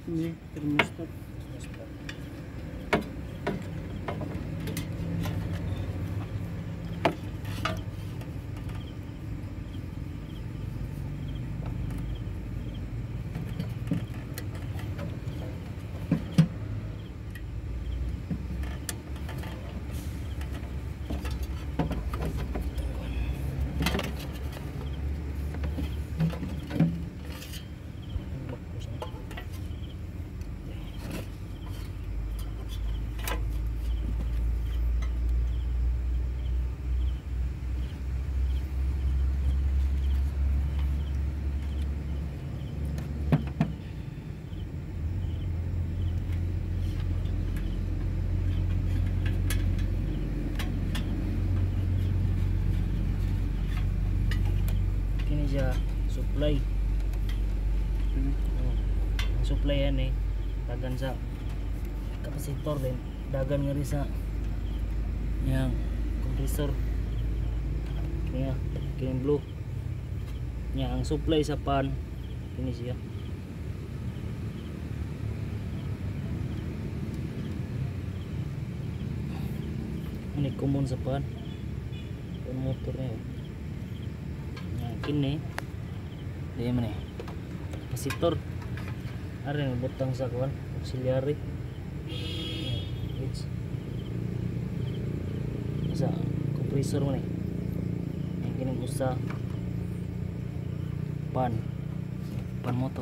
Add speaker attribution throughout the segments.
Speaker 1: Ini thermostat.
Speaker 2: Supply. Supply yan eh. Dagan sa kapasitor din. Dagan nga rin sa yang compressor. Kaya kini blue. Nya ang supply sa pan kini siya. Ini common sa pan. Pan motor niya. Nya kini di mana kapasitor ada yang butang sa kuan auxiliary sa compressor mana yang kini usa pan motor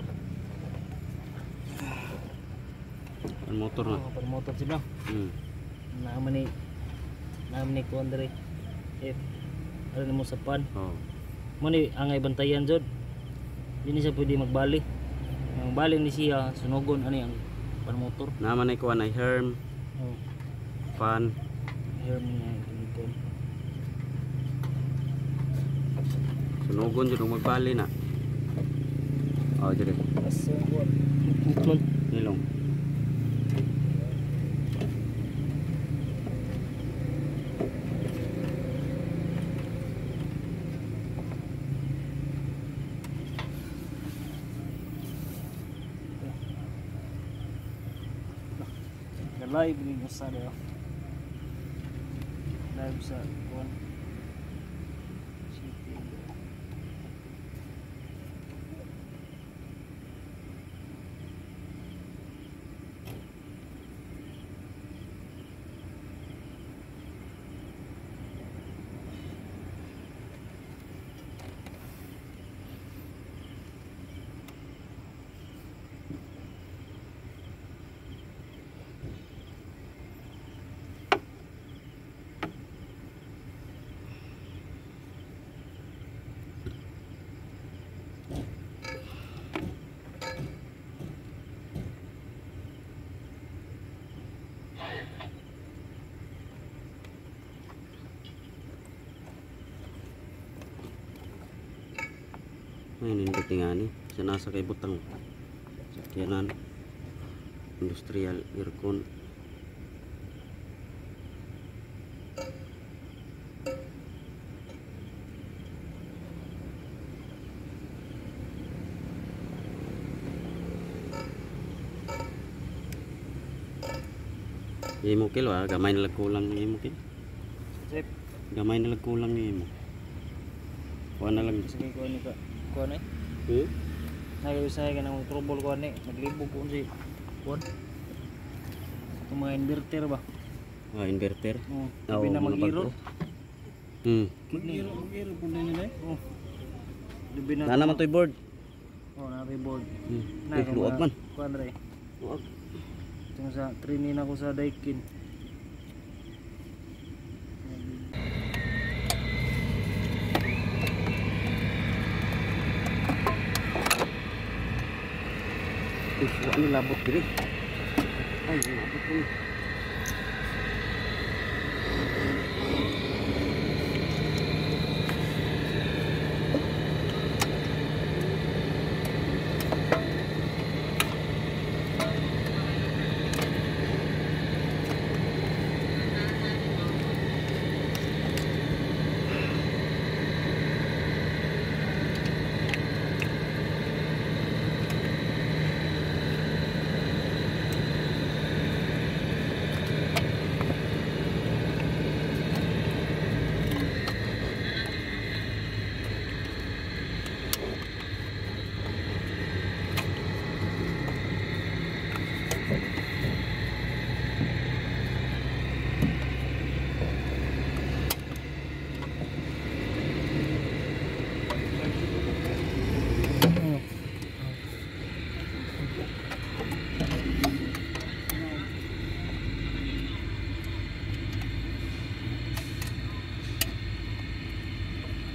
Speaker 1: Na.
Speaker 2: pan motor sih bang. Nama ni kuan dari ada mo sa pan. Mo ni angay bantayan jud. Dini siya pwede magbali. Ang bali ni siya sunugon ani ang pan motor.
Speaker 1: Naman ay kuan ay herm. Fan.
Speaker 2: Herm niya ginikon.
Speaker 1: Sunugon jud magbali na. Oh, jud.
Speaker 2: Asa kuan.
Speaker 1: Nilong.
Speaker 2: Live ni sa daw. Live sa kuan. City.
Speaker 1: Ngayon yung dating nga ni siya nasa kay butang sakyanan industrial aircon. Imo kilo gamay na kulang ni imo kilo.
Speaker 2: Sip.
Speaker 1: Gamay na kulang ni imo. Kuha na lang.
Speaker 2: Sige ko ni ka. Kuan eh. Nag-usay ka ng trouble kuan eh. Naglibog ko si kuan. Ito mga inverter ba?
Speaker 1: Inverter.
Speaker 2: Sabi na mag-iro.
Speaker 1: Mag-iro po na nila eh.
Speaker 2: Na
Speaker 1: naman to'y board.
Speaker 2: Na board.
Speaker 1: Luwag man.
Speaker 2: Kuan rin.
Speaker 1: Luwag.
Speaker 2: Ito sa training ako sa Daikin.
Speaker 1: Ini labot diri. Ay, labot po.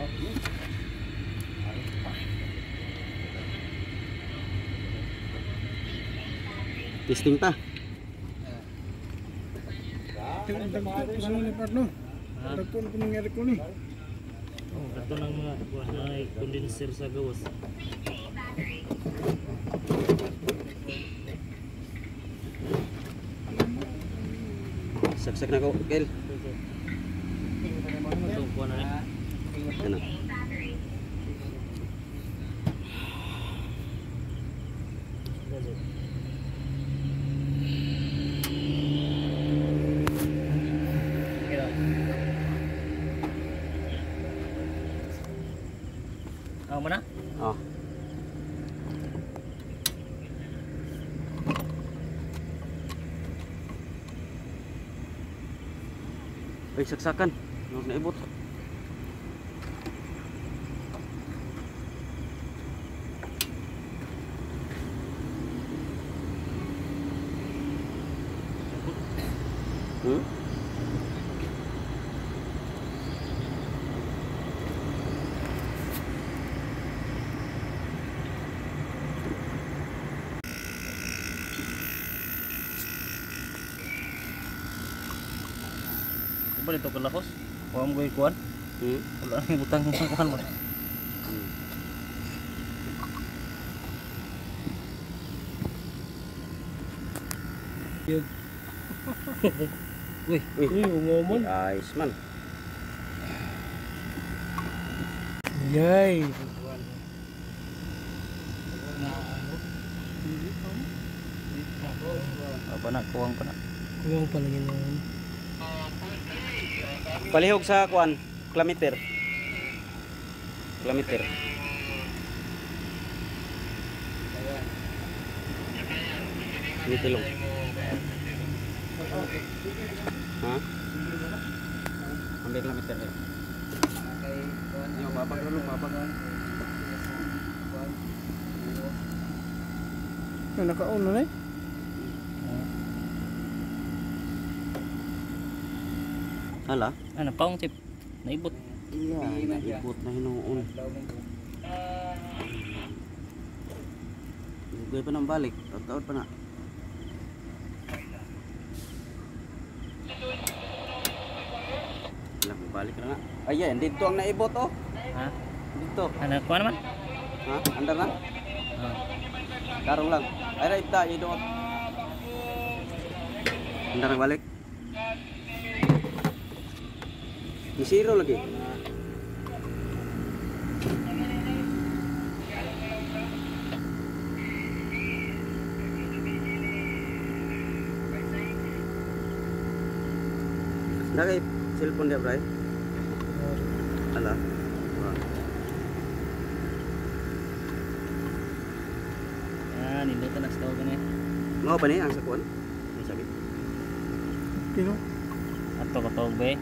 Speaker 1: Testing ta.
Speaker 2: Ha? Oh, kato ng mga kuha na ay condenser sa gawas.
Speaker 1: Saksak na ko, Kel.
Speaker 2: Ito kuha na rin.
Speaker 1: Ano?
Speaker 2: Ako mo na?
Speaker 1: Oh. Ay, saksakan. Huwag na ibot. Hmm?
Speaker 2: Ano ba dito kalakos? Huwag mo gawin kuhan?
Speaker 1: Hmm?
Speaker 2: Wala nang butang ng kuhan mo.
Speaker 1: Hmm.
Speaker 2: Yun. Uy,
Speaker 1: Uy.
Speaker 2: umomon.
Speaker 1: Ayos man.
Speaker 2: Yay. Apa nak kuwang pa na? Kuwang pa lang yun.
Speaker 1: Palihog sa kuan, kilometer. Kilometer. Ini tilong. Ha? Ambil kilometer ya. Yo, babag dulu, babag.
Speaker 3: Naka-on na eh.
Speaker 1: Hala?
Speaker 2: Ano, paong tip. Naibot.
Speaker 1: Iya, naibot na hinuon. Gugay pa ng balik. Taon-taon pa na. Wala, balik na nga. Ayan, dito ang naibot oh.
Speaker 2: Ha?
Speaker 1: Dito.
Speaker 2: Ano, kuha naman?
Speaker 1: Ha? Andar na?
Speaker 2: Ah.
Speaker 1: Karong lang. Ay, right ta, idot. Andar na balik. Di zero lagi. Nakay cellphone dia, Bray? Ala. Wah.
Speaker 2: Ah, nindot na sa tawag ka na eh.
Speaker 1: Mau pa ni ang sakuan? Ni sabi.
Speaker 3: Pino?
Speaker 2: Ato ka tawag ba eh?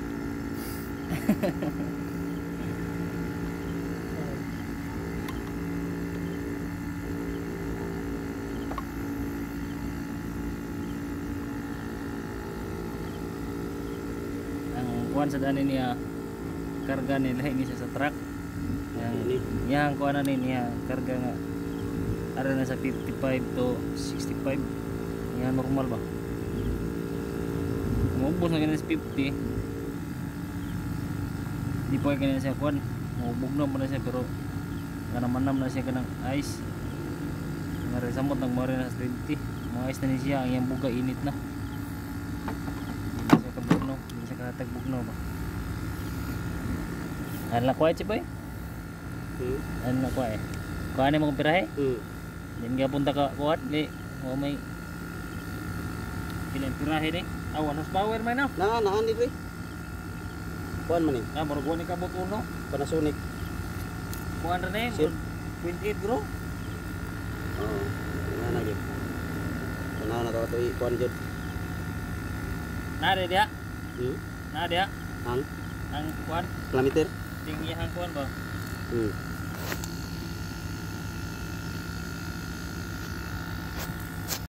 Speaker 2: Ang kuhan sa daan niya karga nila ini sa truck.
Speaker 1: Ini.
Speaker 2: Yang kuhan na niya karga nga ara na sa 55 to 65. Yan normal ba? Umubos na ganun sa 50. Di pa ganun siya kuhan. Umubog na muna siya pero kanamanam na siya kanang ice. Nga resamot nang mawari na sa 20. Mga ice na ni siya. Ang iyang buga init na. Hindi siya kabugno. Hindi siya katagbugno ba? Ano na kuha, Chiboy? Ano na kuha eh? Kuha na mga pirahe? Hindi nga punta ka kuha. Hindi. O may ilang pirahe ni. Awan horsepower may na.
Speaker 1: Naan di, Bray. Kuan man ni.
Speaker 2: Ah, murag ni kabot uno.
Speaker 1: Panasonic.
Speaker 2: Kuha na ni.
Speaker 1: Sir.
Speaker 2: 28 bro.
Speaker 1: Oh, mana gyud. Tanaw na to kuan gyud.
Speaker 2: Nade dia.
Speaker 1: Hmm.
Speaker 2: Nade dia.
Speaker 1: Ang
Speaker 2: Ang kuan.
Speaker 1: kilometer.
Speaker 2: Tinggi ang kuan ba?
Speaker 1: Hmm.